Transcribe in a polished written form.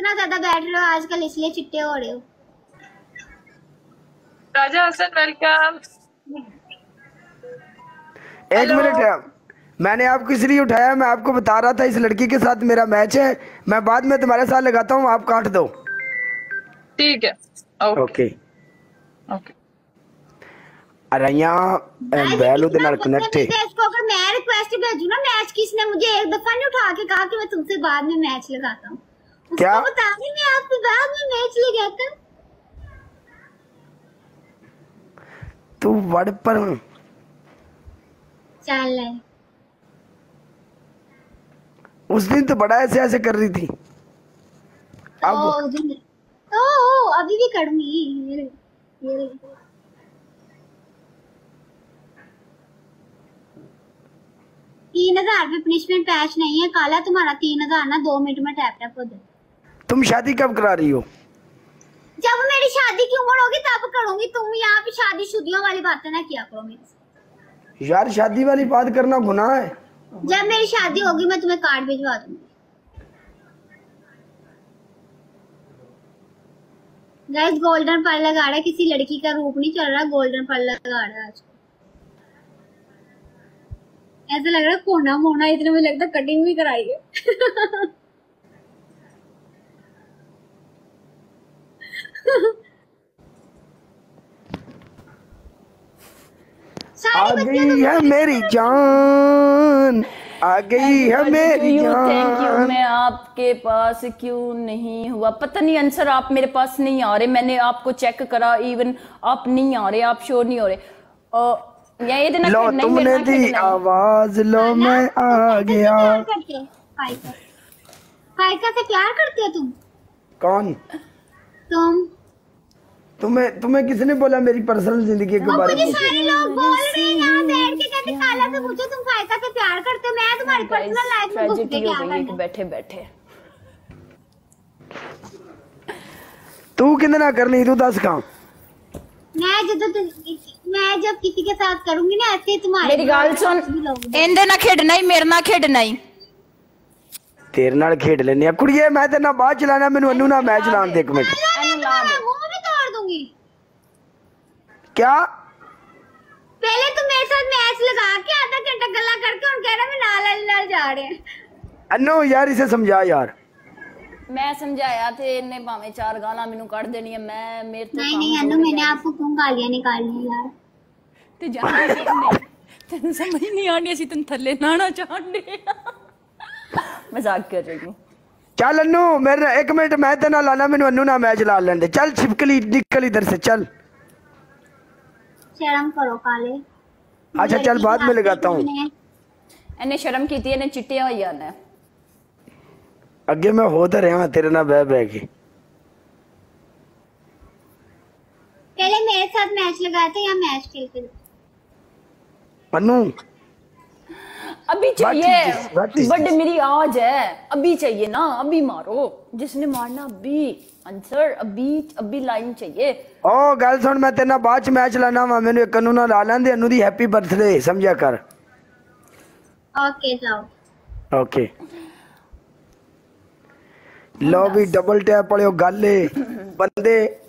इतना ज्यादा बैठ रहे हो आजकल, इसलिए चिट्टे हो रहे हो। राजा हसन वेलकम। एक मिनट है, मैंने आपको इसलिए उठाया, मैं आपको बता रहा था इस लड़की के साथ मेरा मैच है, मैं बाद में तुम्हारे साथ लगाता हूँ, आप काट दो। ठीक है, ओके ओके। अरे यहाँ बैलू दे नाल कनेक्ट है। इसको अगर मैं रिक्वेस्ट भेजूं ना मैच की, इसने मुझे एक दफा नहीं उठा के कहा कि मैं तुमसे बाद में मैच लगाता हूँ। क्या बता रही मैं आपसे बाद में मैच लगाता हूँ। तू वड़ पर चल है। उस दिन तो बड़ा ऐसे ऐसे कर रही थी। अब अभी भी करूंगी। ये 3000 पे पनिशमेंट पैच नहीं है काला, तुम्हारा 3000 ना 2 मिनट में टैप टैप हो जाए। तुम शादी कब करा रही हो? जब मेरी शादी की उम्र होगी तब करूंगी। तुम यहाँ पे शादी शुदियों वाली बातें ना किया करो मेरे से। यार शादी वाली बात करना गुनाह है। जब मेरी शादी होगी मैं तुम्हें कार्ड भिजवा दूंगी। गाइस गोल्डन पर्ल लगा रहा है, किसी लड़की का रूप नहीं चल रहा, गोल्डन पर्ल लगा रहा है आज। ऐसा लग रहा है कोना मोना, इतने में लगता कटिंग भी कराई है। आ गई है मेरी जान, आ गई है मेरी जान। Thank you. मैं आपके पास क्यों नहीं हुआ पता नहीं, आंसर आप मेरे पास नहीं आ रहे, मैंने आपको चेक करा, इवन आप नहीं आ रहे, आप शोर नहीं हो रहे। लो तुमने दी आवाज, लो मैं आ गया। फाइका से प्यार करते हो तुम? कौन? तुम। तुम्हें किसने बोला मेरी पर्सनल जिंदगी के बारे में? मुझे सारे लोग बोल रहे हैं यहाँ बैठ के, कहते काला से पूछो तुम फाइका से प्यार करते हो। मैं तुम्हारी पर्सनल लाइफ में घुस के क्या करना? बैठे बैठे तू कितना करनी, तू दस कहाँ? मैं जब किसी के साथ करूंगी ना ऐसे तुम्हारे। मेरी गाल सुन, इंदे ना खेडना ही, मेरे ना खेडना ही। तेरे नाल खेड लेने कुड़िए, मैं तेरे नाल बाद चलाना, मैनू अन्नू ना मैच लान दे एक मिनट। मुंह भी तोड़ दूंगी। क्या? पहले तुम मेरे साथ मैच लगा के आधा घंटा गल्ला करके उन कह रहा मैं नाल जा रहे हैं। अन्नू यार इसे समझा यार। मैं समझाया थे, इन्ने भावे 4 गाना मेनू काट देनी है। मैं मेरे तो नहीं अन्नू, मैंने आपको क्यों गालियां निकाली यार? ते जान तेन समझ नहीं आनी, असि तेन थल्ले नाना चाहंदे। मजाक कर रही हूं। चल अन्नू मेरे एक मिनट, मैं तेरे नाल लाना, मैनू अन्नू ना मैच ला लेंदे। चल छिपकली निकल इधर से, चल। शर्म करो काले। अच्छा चल बाद में लगाता हूँ। इन्हें शर्म की थी, इन्हें चिट्टियां हुई आना है। अगे मैं हो तो रहा तेरे ना बह बह के। पहले मेरे साथ मैच लगाया था या मैच खेलते थे? अन्नू अभी चाहिए, बर्थडे मेरी आज है, अभी चाहिए ना, अभी मारो जिसने मारना, अभी आंसर, अभी लाइन चाहिए। ओ गल सुन, मैं तेरे ना बाद च मैच लाना वा, मैनू एक अन्नू ना ला लेंदे, अन्नू दी हैप्पी बर्थडे समझा कर। ओके जाओ। ओके लो भी डबल टैप वाले गल बंदे